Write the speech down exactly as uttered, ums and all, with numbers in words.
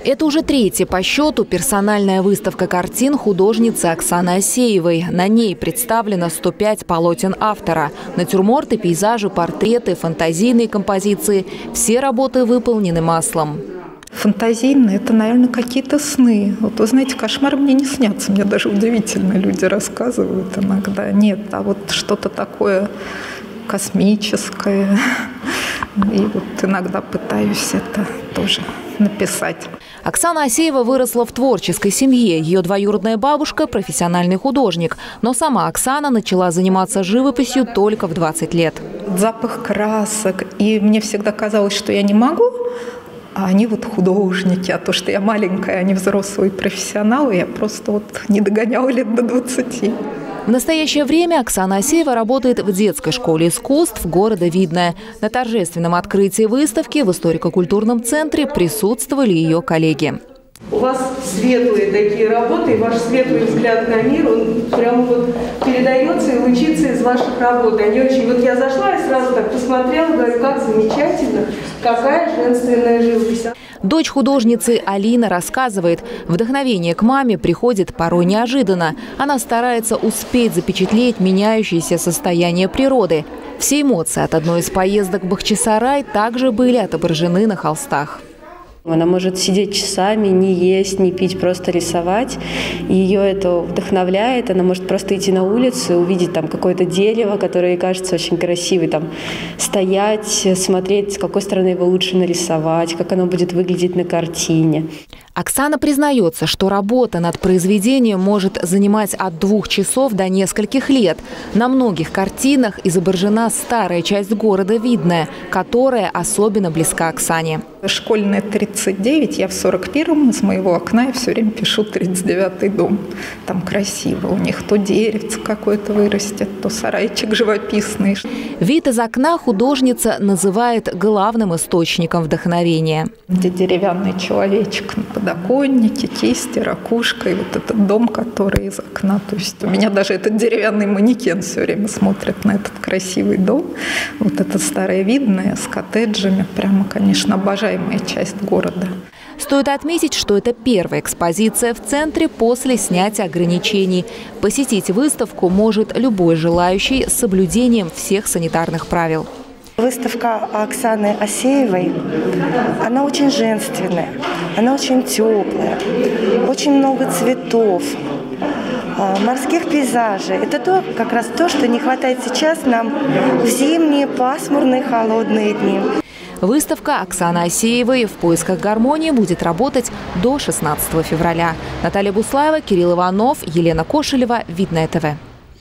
Это уже третья по счету персональная выставка картин художницы Оксаны Асеевой. На ней представлено сто пять полотен автора. Натюрморты, пейзажи, портреты, фантазийные композиции. Все работы выполнены маслом. Фантазийные – это, наверное, какие-то сны. Вот вы знаете, кошмары мне не снятся. Мне даже удивительно люди рассказывают иногда. Нет, а вот что-то такое космическое. И вот иногда пытаюсь это тоже написать. Оксана Асеева выросла в творческой семье. Ее двоюродная бабушка – профессиональный художник. Но сама Оксана начала заниматься живописью только в двадцать лет. Запах красок. И мне всегда казалось, что я не могу. А они вот художники, а то, что я маленькая, они взрослые профессионалы, я просто вот не догоняла лет до двадцати. В настоящее время Оксана Асеева работает в детской школе искусств города Видное. На торжественном открытии выставки в историко-культурном центре присутствовали ее коллеги. У вас светлые такие работы, и ваш светлый взгляд на мир, он прямо вот передается и лучится из ваших работ. Они очень... Вот я зашла и сразу так посмотрела, говорю, как замечательно, какая женственная живопись. Дочь художницы Алина рассказывает, вдохновение к маме приходит порой неожиданно. Она старается успеть запечатлеть меняющееся состояние природы. Все эмоции от одной из поездок в Бахчисарай также были отображены на холстах. Она может сидеть часами, не есть, не пить, просто рисовать. Ее это вдохновляет. Она может просто идти на улицу, увидеть там какое-то дерево, которое ей кажется очень красивым, там стоять, смотреть, с какой стороны его лучше нарисовать, как оно будет выглядеть на картине. Оксана признается, что работа над произведением может занимать от двух часов до нескольких лет. На многих картинах изображена старая часть города Видное, которая особенно близка Оксане. Школьная тридцать девять, я в сорок первом, из моего окна я все время пишу тридцать девятый дом. Там красиво, у них то деревце какое-то вырастет, то сарайчик живописный. Вид из окна художница называет главным источником вдохновения. Где деревянный человечек на подоконнике, кисти, ракушка и вот этот дом, который из окна. То есть у меня даже этот деревянный манекен все время смотрит на этот красивый дом. Вот это старое Видное с коттеджами, прямо, конечно, обожаю. Часть города. Стоит отметить, что это первая экспозиция в центре после снятия ограничений. Посетить выставку может любой желающий с соблюдением всех санитарных правил. Выставка Оксаны Асеевой, она очень женственная, она очень теплая, очень много цветов, морских пейзажей. Это то, как раз то, что не хватает сейчас нам в зимние, пасмурные, холодные дни. Выставка Оксаны Асеевой «В поисках гармонии» будет работать до шестнадцатого февраля. Наталья Буслаева, Кирилл Иванов, Елена Кошелева, Видное ТВ.